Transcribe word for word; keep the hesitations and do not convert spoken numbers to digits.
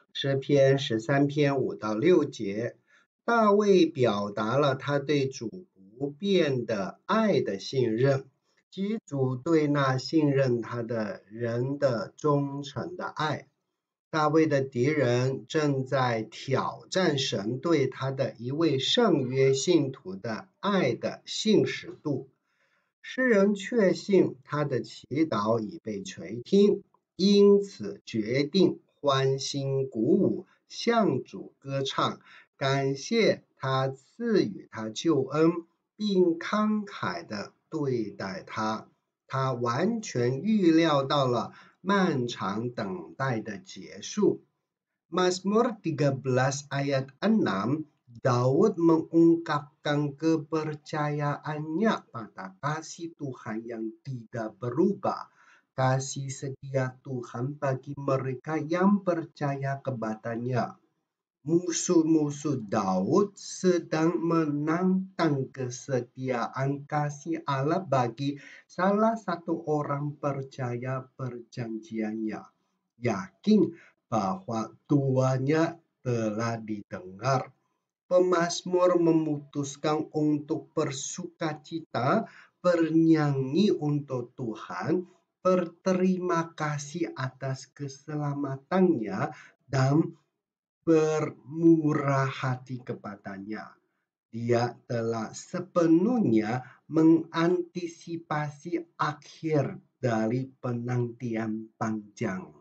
诗篇十三篇五到六节，大卫表达了他对主不变的爱的信任，及主对那信任他的人的忠诚的爱。大卫的敌人正在挑战神对他的一位圣约信徒的爱的信实度。诗人确信他的祈祷已被垂听，因此决定欢欣鼓舞，向主歌唱，感谢他赐予他救恩，并慷慨地对待他。他完全预料到了漫长等待的结束。Mazmur tiga belas ayat enam, Daud mengungkapkan kepercayaannya pada kasih Tuhan yang tidak berubah. Kasih setia Tuhan bagi mereka yang percaya kepadanya. Musuh-musuh Daud sedang menantang kesetiaan kasih Allah bagi salah satu orang percaya perjanjiannya. Yakin bahwa tuanya telah didengar. Pemazmur memutuskan untuk bersukacita, bernyanyi untuk Tuhan, berterima kasih atas keselamatannya, dan bermurah hati kepadanya. Dia telah sepenuhnya mengantisipasi akhir dari penantian panjang.